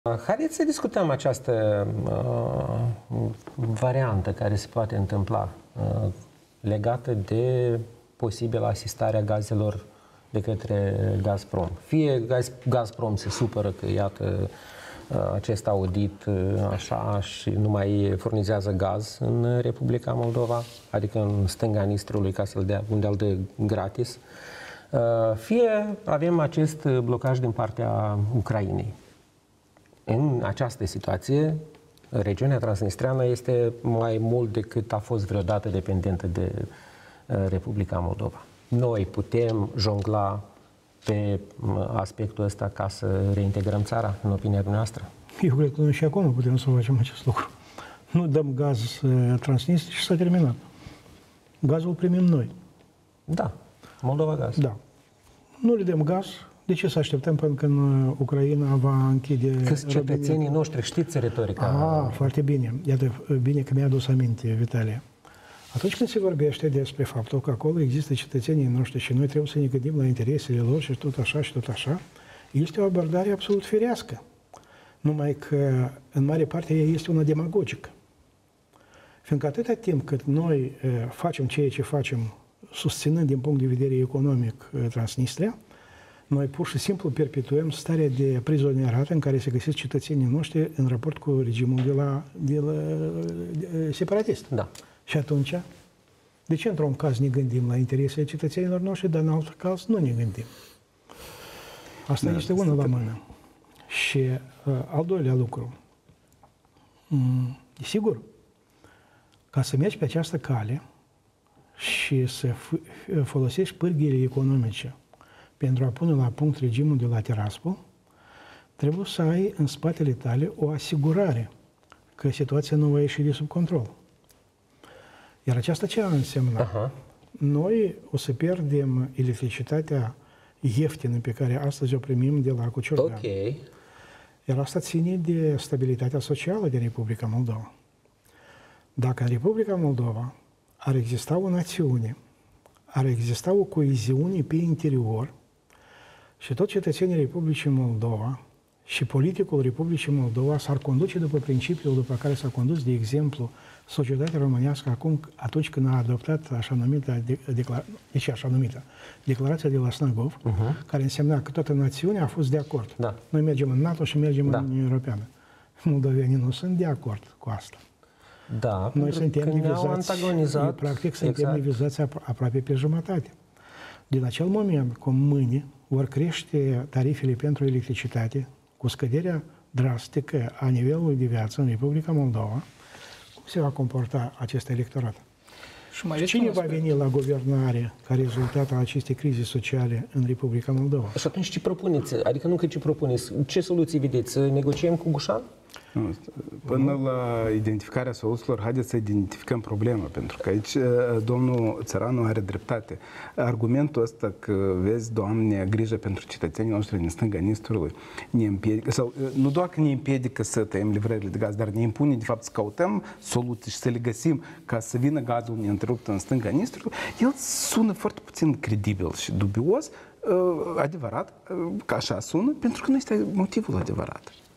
Haideți să discutăm această variantă care se poate întâmpla legată de posibilă asistarea gazelor de către Gazprom. Fie Gazprom se supără că, iată, acest audit așa și nu mai furnizează gaz în Republica Moldova, adică în stânga Nistrului, ca să-l dea unde îl dă gratis, fie avem acest blocaj din partea Ucrainei. În această situație, regiunea transnistreană este mai mult decât a fost vreodată dependentă de Republica Moldova. Noi putem jongla pe aspectul ăsta ca să reintegrăm țara, în opinia dumneavoastră? Eu cred că noi și acum putem să facem acest lucru. Nu dăm gaz Transnistria și s-a terminat. Gazul primim noi. Da, Moldova Gaz. Da. Nu le dăm gaz. De ce să așteptăm până când Ucraina va închide... Că cetățenii noștri, știți retorica? Foarte bine. Iată, bine că mi-a adus aminte, Vitalie. Atunci când se vorbește despre faptul că acolo există cetățenii noștri și noi trebuie să ne gândim la interesele lor și tot așa și tot așa, este o abordare absolut firească. Numai că, în mare parte, ea este una demagogică. Fiindcă atâta timp cât noi facem ceea ce facem, susținând din punct de vedere economic Transnistria, noi pur și simplu perpetuăm starea de prizonierat în care se găsesc cetățenii noștri în raport cu regimul de la separatist. Da. Și atunci, de ce într-un caz ne gândim la interesele cetățenilor noștri, dar în alt caz nu ne gândim? Asta este unul la mână. Și al doilea lucru. Sigur, ca să mergi pe această cale și să folosești pârghiile economice pentru a pune la punct regimul de la Tiraspol, trebuie să ai în spatele tale o asigurare că situația nu va ieși de sub control. Iar aceasta ce ar însemna? Noi o să pierdem electricitatea ieftină pe care astăzi o primim de la Cuciordan. Iar asta ține de stabilitatea socială din Republica Moldova. Dacă în Republica Moldova ar exista o națiune, ar exista o coeziune pe interior și tot cetățenii Republicii Moldova și politicul Republicii Moldova s-ar conduce după principiul după care s-a condus, de exemplu, societatea românească acum, atunci când a adoptat așa numită, declarația de la Snagov, care însemna că toată națiunea a fost de acord. Da. Noi mergem în NATO și mergem în Uniunea Europeană. Moldovenii nu sunt de acord cu asta. Da, noi suntem divizați, practic suntem divizați aproape pe jumătate. Din acel moment, cum mâine vor crește tarifele pentru electricitate cu scăderea drastică a nivelului de viață în Republica Moldova, cum se va comporta acest electorat? Și cine va veni la guvernare ca rezultat al acestei crize sociale în Republica Moldova? Și atunci ce propuneți? Adică nu că ce propuneți, ce soluții vedeți? Să negociem cu Gușan? Până la identificarea soluțiilor, haideți să identificăm problema, pentru că aici domnul Țăranu are dreptate. Argumentul ăsta că, vezi, Doamne, grijă pentru cetățenii noștri din stânga Nistrului, ne împiedică, sau nu doar că ne împiedică să tăiem livrările de gaz, dar ne impune, de fapt, să căutăm soluții și să le găsim ca să vină gazul neîntrerupt în stânga Nistrului, el sună foarte puțin credibil și dubios, adevărat, că așa sună, pentru că nu este motivul adevărat.